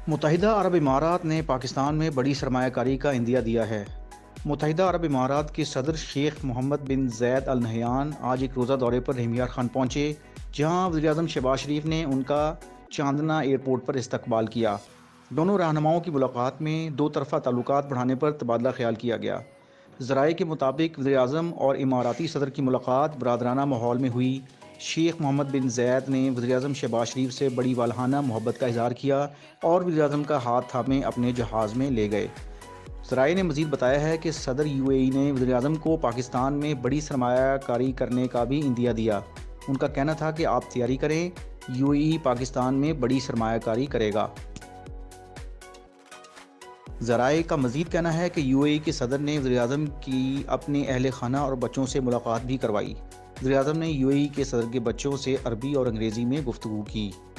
متحدہ عرب امارات نے پاکستان میں بڑی سرمایہ کاری کا عندیہ دیا ہے۔ متحدہ عرب امارات کے صدر شیخ محمد بن زید ال نہیان آج ایک روزہ دورے پر رحیم یار خان پہنچے، جہاں وزیراعظم شہباز شریف نے ان کا چاندنا ایئرپورٹ پر استقبال کیا۔ دونوں رہنماؤں کی ملاقات میں دو طرفہ تعلقات بڑھانے پر تبادلہ خیال کیا گیا۔ ذرائع کے مطابق وزیراعظم اور اماراتی صدر کی ملاقات برادرانہ ماحول میں ہوئی۔ شیخ محمد بن زید نے وزیراعظم شہباز شریف سے بڑی والہانہ محبت کا اظہار کیا اور وزیراعظم کا ہاتھ تھامے اپنے جہاز میں لے گئے۔ ذرائع نے مزید بتایا ہے کہ صدر یو اے ای نے وزیراعظم کو پاکستان میں بڑی سرمایہ کاری کرنے کا بھی عندیہ دیا۔ ان کا کہنا تھا کہ آپ تیاری کریں، یو اے ای پاکستان میں بڑی سرمایہ کاری کرے گا۔ ذرائع کا مزید کہنا ہے کہ یو اے ای کے صدر نے وزیراعظم کی اپنے اہل خانہ اور بچوں سے ملاقات بھی کروائی۔ وزیراعظم نے یو اے ای کے صدر کے بچوں سے عربی اور انگریزی میں گفتگو کی۔